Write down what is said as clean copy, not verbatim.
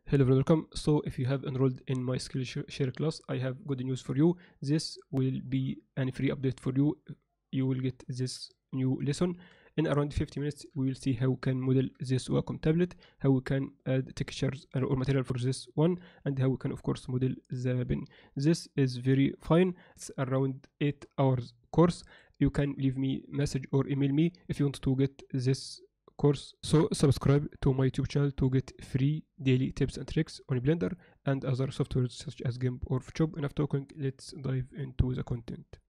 Hello everyone, welcome. So if you have enrolled in my Skillshare class, I have good news for you. This will be a free update for you. You will get this new lesson. In around 50 minutes, we will see how we can model this Wacom tablet, how we can add textures or material for this one, and how we can of course model the pen. This is very fine. It's around 8 hours course. You can leave me message or email me if you want to get this course. So subscribe to my YouTube channel to get free daily tips and tricks on Blender and other softwares such as GIMP or Photoshop. Enough talking, let's dive into the content.